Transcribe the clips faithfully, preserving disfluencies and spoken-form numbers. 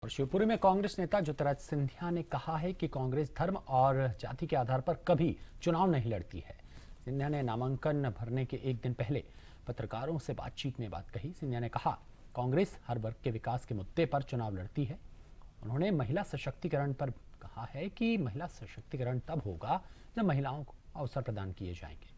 और शिवपुरी में कांग्रेस नेता ज्योतिराज सिंधिया ने कहा है कि कांग्रेस धर्म और जाति के आधार पर कभी चुनाव नहीं लड़ती है। सिंधिया ने नामांकन भरने के एक दिन पहले पत्रकारों से बातचीत में बात कही। सिंधिया ने कहा, कांग्रेस हर वर्ग के विकास के मुद्दे पर चुनाव लड़ती है। उन्होंने महिला सशक्तिकरण पर कहा है कि महिला सशक्तिकरण तब होगा जब महिलाओं को अवसर प्रदान किए जाएंगे।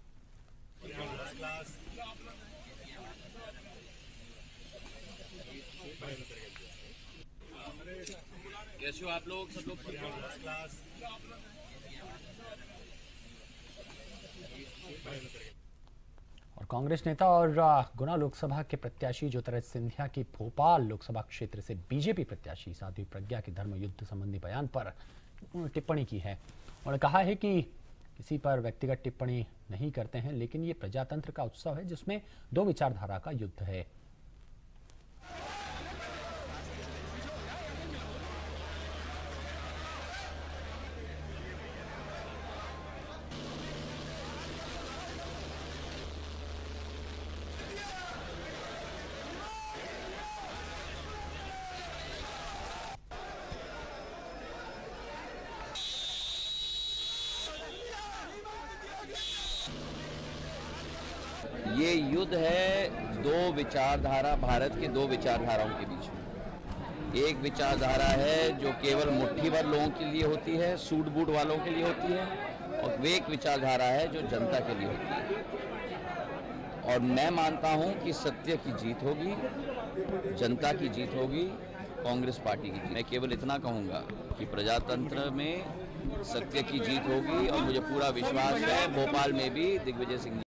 कैसे हो आप लोग? सब लोग और कांग्रेस नेता और गुना लोकसभा के प्रत्याशी ज्योतिराज सिंधिया की भोपाल लोकसभा क्षेत्र से बीजेपी प्रत्याशी साध्वी प्रज्ञा के धर्म युद्ध संबंधी बयान पर टिप्पणी की है। उन्होंने कहा है कि किसी पर व्यक्तिगत टिप्पणी नहीं करते हैं, लेकिन ये प्रजातंत्र का उत्सव है जिसमें दो विचारधारा का युद्ध है। ये युद्ध है दो विचारधारा, भारत के दो विचारधाराओं के बीच में। एक विचारधारा है जो केवल मुट्ठी भर लोगों के लिए होती है, सूट बूट वालों के लिए होती है, और वे एक विचारधारा है जो जनता के लिए होती है। और मैं मानता हूं कि सत्य की जीत होगी, जनता की जीत होगी, कांग्रेस पार्टी की जीत। मैं केवल इतना कहूंगा कि प्रजातंत्र में सत्य की जीत होगी और मुझे पूरा विश्वास है भोपाल में भी दिग्विजय सिंह